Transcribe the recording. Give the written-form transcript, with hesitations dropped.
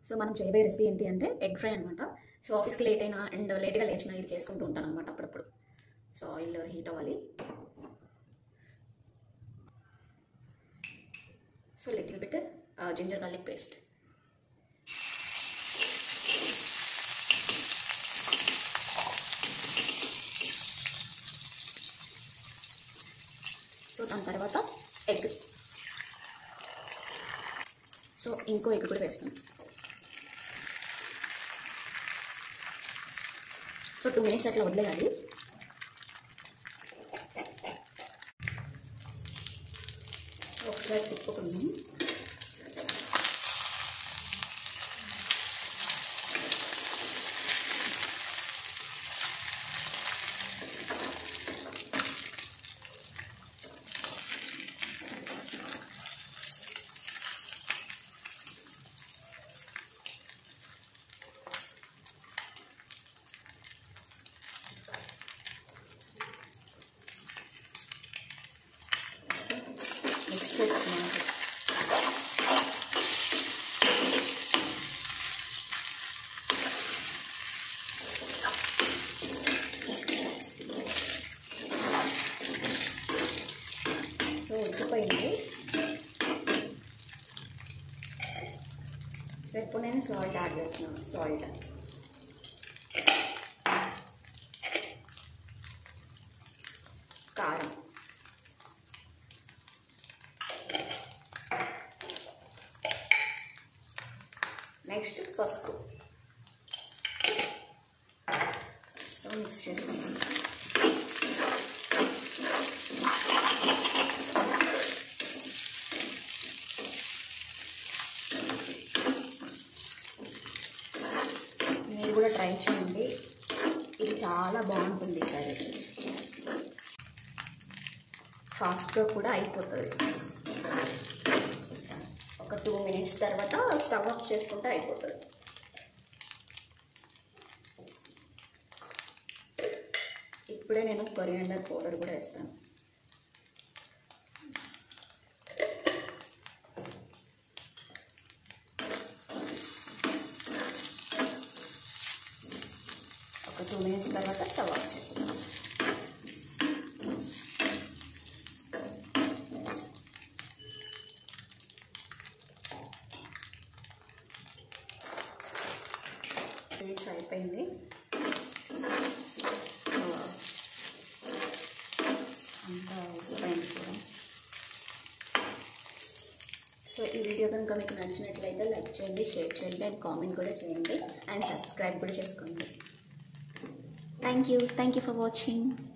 So మనం చేయబోయే recipe ఏంటి అంటే ఎగ్ ఫ్రై అనమాట. సో ఆఫీస్కి లేట్ అయినా అండ్ లేట్గా లేచినా ఇది చేసుకుంటూ ఉంటాను అనమాట అప్పుడప్పుడు. సో ఆయిల్ హీట్ అవ్వాలి. So little bit ginger garlic paste. So దాని తర్వాత ఎగ్. సో ఇంకో ఎగ్ కూడా వేస్తాను. సో 2 minutes అట్లా వదిలేయాలి. సో ఒకసారి తిప్పుకుందాం. సో ఉడికిపోయింది. సో ఇప్పుడు నేను సాల్ట్ యాడ్ చేస్తున్నాను. సాల్ట్, కారం, నెక్స్ట్ పసుపు. సో మిక్స్ చేసుకుంటాను. మీరు కూడా ట్రై చేయండి, ఇది చాలా బాగుంటుంది కర్రీ. ఫాస్ట్గా కూడా అయిపోతుంది. ఒక 2 minutes తర్వాత స్టవ్ ఆఫ్ చేసుకుంటే అయిపోతుంది. ఇప్పుడే నేను కొరియాండర్ పౌడర్ కూడా వేస్తాను. ఒక 2 minutes తర్వాత స్టవ్ ఆఫ్ చేస్తాను. మినిట్స్ అయిపోయింది. అంతా అయిపోయింది కూడా. సో ఈ వీడియో కనుక మీకు నచ్చినట్లయితే లైక్ చేయండి, షేర్ చేయండి అండ్ కామెంట్ కూడా చేయండి అండ్ సబ్స్క్రైబ్ కూడా చేసుకోండి. Thank you for watching.